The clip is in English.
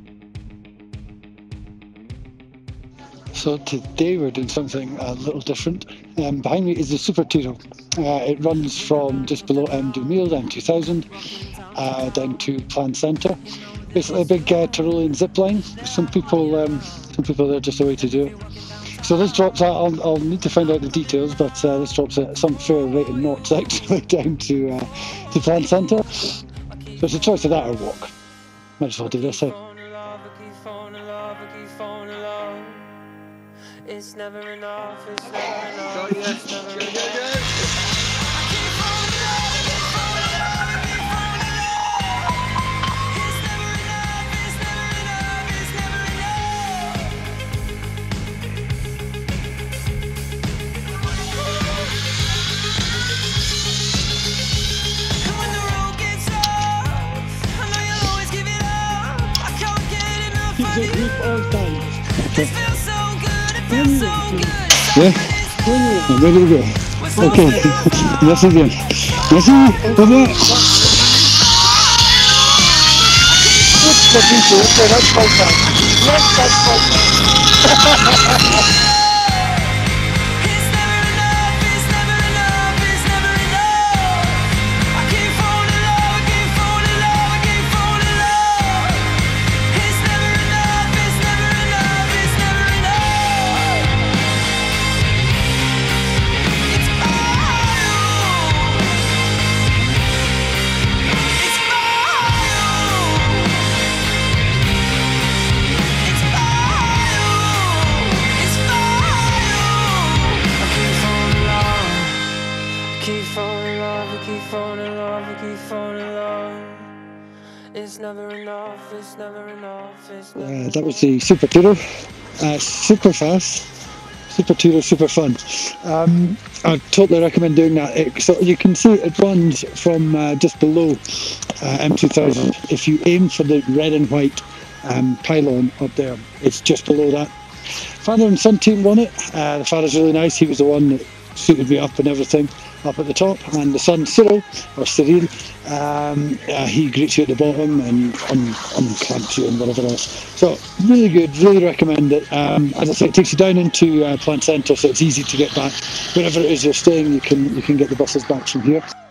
So today we're doing something a little different. Behind me is the SuperTyro. It runs from just below M2000, M2000, down to Plagne Centre. Basically a big Tyrolienne zipline. Some people there just a way to do it. So this drops out, I'll need to find out the details, but this drops at some fair rate of knots actually down to Plagne Centre. So it's a choice of that or walk. Might as well do this, eh? It's never enough, it's never enough, it's never enough. Yeah, I'm ready to go. Okay, yes again. Yes, over. That was the SuperTyro, super fast, SuperTyro, super fun. I totally recommend doing that. So you can see it runs from just below M2000. If you aim for the red and white pylon up there, it's just below that. Father and son team run it. The father's really nice, he was the one that suited me up and everything, up at the top, and the son Cyril, or Cyril, he greets you at the bottom and unclamps you and whatever else. So really good, really recommend it. As I say, it takes you down into Plagne Centre, so it's easy to get back. Wherever it is you're staying, you can get the buses back from here.